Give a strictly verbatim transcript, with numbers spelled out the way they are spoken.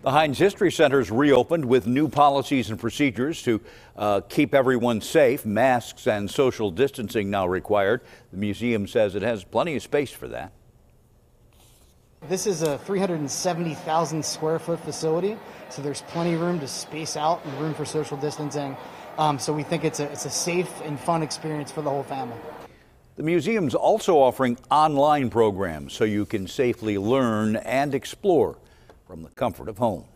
The Heinz History Center's reopened with new policies and procedures to uh, keep everyone safe. Masks and social distancing now required. The museum says it has plenty of space for that. This is a three hundred seventy thousand square foot facility, so there's plenty of room to space out and room for social distancing. Um, so we think it's a, it's a safe and fun experience for the whole family. The museum's also offering online programs so you can safely learn and explore from the comfort of home.